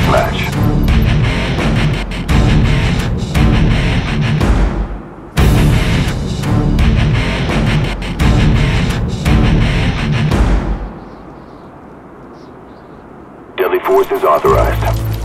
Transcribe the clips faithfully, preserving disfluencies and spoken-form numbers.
match. Deadly force is authorized.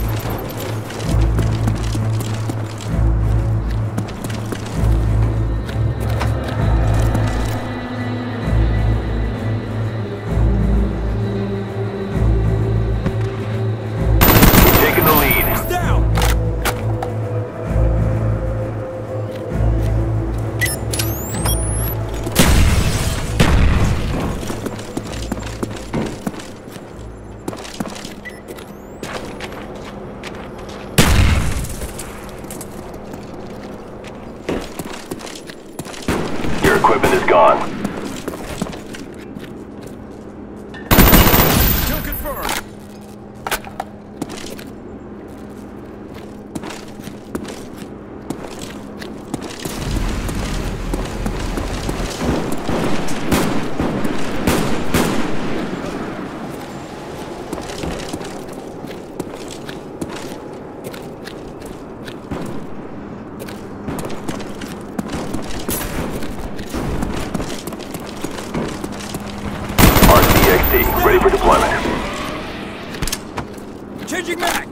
Equipment is gone. Kill confirmed. Ready for deployment. Changing back.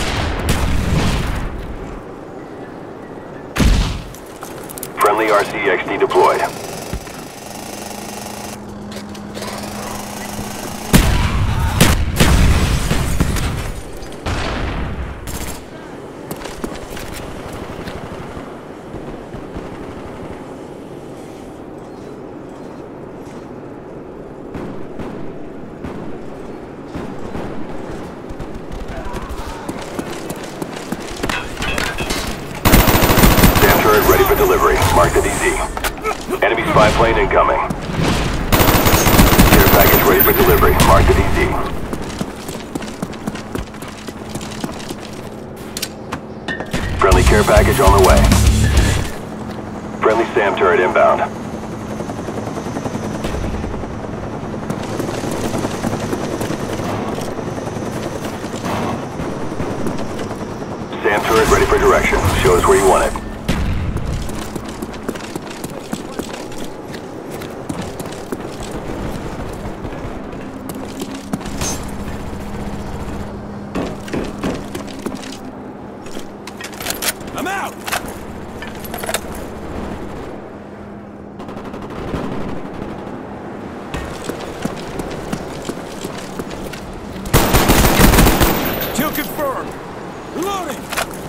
Friendly R C X D deployed. Ready for delivery. Mark the D Z. Enemy spy plane incoming. Care package ready for delivery. Mark the D Z. Friendly care package on the way. Friendly SAM turret inbound. SAM turret ready for direction. Show us where you want it. I'm out! Kill confirmed! Reloading!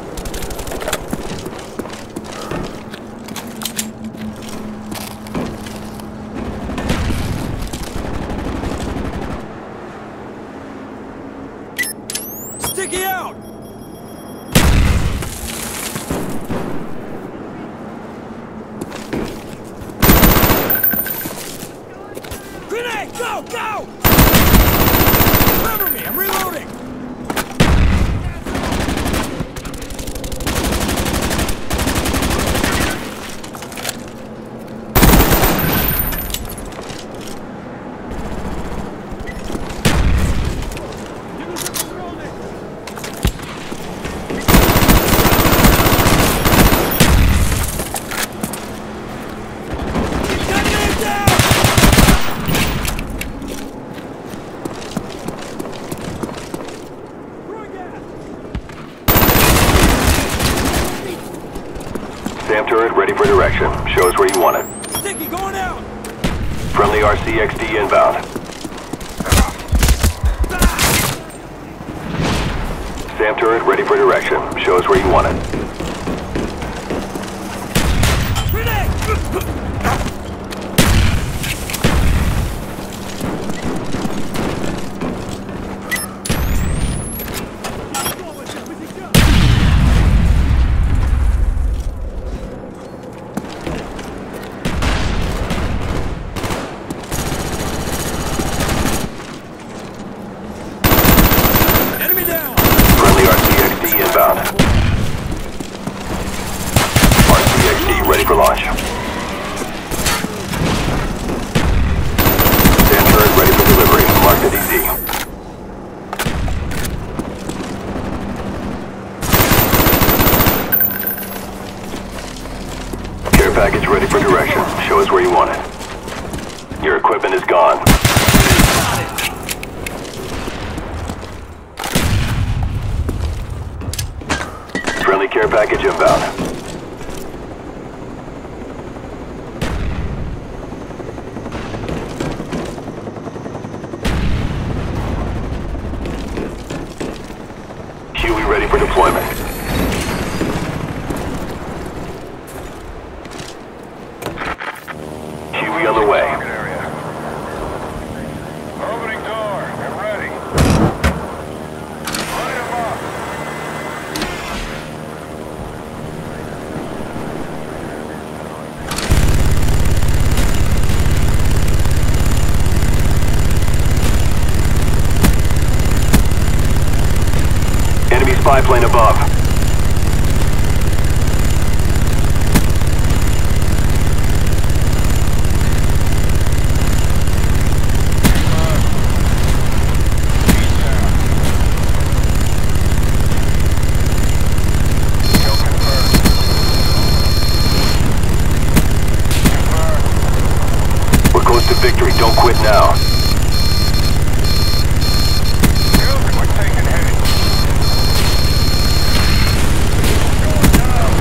Sticky out! Grenade! Go! Go! Cover me! I'm reloading! SAM turret ready for direction. Show us where you want it. Sticky going out! Friendly R C X D inbound. SAM turret ready for direction. Show us where you want it. Grenade! Inbound. R C X D ready for launch. SAM turret ready for delivery. Mark the D Z. package ready for direction. Show us where you want it. Your equipment is gone. Friendly care package inbound. Huey ready for deployment. Huey on the way. Opening door. Get ready. Light 'em up. Enemy spy plane above. Kill confirmed. Confirmed. We're close to victory. Don't quit now. Kills, we're taking heading. Going down.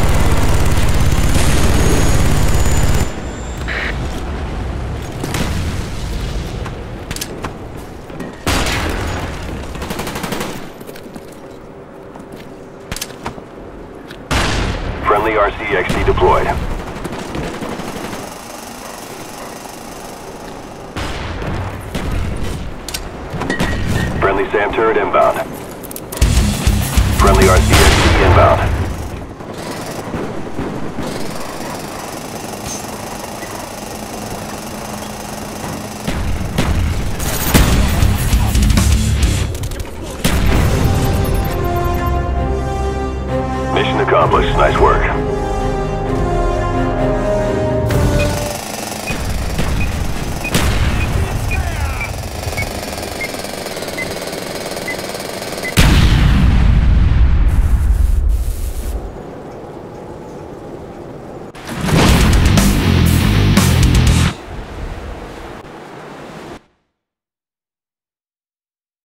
Friendly R C X D deployed. Friendly SAM turret inbound. Friendly R C X D inbound. Mission accomplished. Nice work.